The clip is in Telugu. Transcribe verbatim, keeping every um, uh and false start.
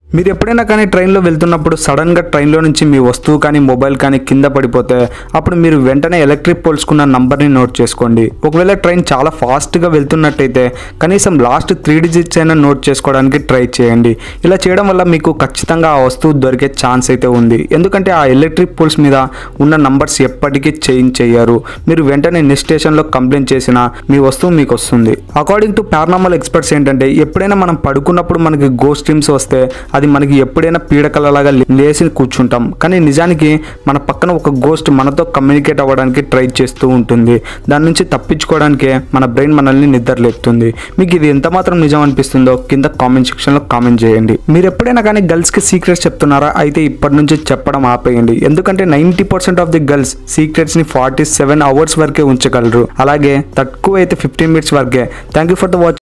మీరు ఎప్పుడైనా కానీ ట్రైన్లో వెళ్తున్నప్పుడు సడన్గా ట్రైన్లో నుంచి మీ వస్తువు కానీ మొబైల్ కానీ కింద పడిపోతే అప్పుడు మీరు వెంటనే ఎలక్ట్రిక్ పోల్స్కున్న నంబర్ని నోట్ చేసుకోండి. ఒకవేళ ట్రైన్ చాలా ఫాస్ట్గా వెళ్తున్నట్టయితే కనీసం లాస్ట్ త్రీ డిజిట్స్ అయినా నోట్ చేసుకోవడానికి ట్రై చేయండి. ఇలా చేయడం వల్ల మీకు ఖచ్చితంగా ఆ వస్తువు దొరికే ఛాన్స్ అయితే ఉంది. ఎందుకంటే ఆ ఎలక్ట్రిక్ పోల్స్ మీద ఉన్న నంబర్స్ ఎప్పటికీ చేంజ్ చేయరు. మీరు వెంటనే నెక్స్ట్ స్టేషన్లో కంప్లైంట్ చేసినా మీ వస్తువు మీకు వస్తుంది. అకార్డింగ్ టు పారానార్మల్ ఎక్స్పర్ట్స్ ఏంటంటే ఎప్పుడైనా మనం పడుకున్నప్పుడు మనకి గోస్ట్ డ్రీమ్స్ వస్తే అది మనకి ఎప్పుడైనా పీడకలలాగా లేసి కూర్చుంటాం. కానీ నిజానికి మన పక్కన ఒక గోస్ట్ మనతో కమ్యూనికేట్ అవ్వడానికి ట్రై చేస్తూ ఉంటుంది. దాని నుంచి తప్పించుకోవడానికే మన బ్రెయిన్ మనల్ని నిద్రలేపుతుంది. మీకు ఇది ఎంత మాత్రం నిజం అనిపిస్తుందో కింద కామెంట్ సెక్షన్లో కామెంట్ చేయండి. మీరు ఎప్పుడైనా కానీ గర్ల్స్కి సీక్రెట్స్ చెప్తున్నారా? అయితే ఇప్పటి నుంచి చెప్పడం ఆపేయండి. ఎందుకంటే ninety percent of the girls సీక్రెట్స్ని ఫార్టీ సెవెన్ అవర్స్ వరకే ఉంచగలరు. అలాగే తక్కువ అయితే ఫిఫ్టీన్ మినిట్స్ వరకే. Thank you for the watch.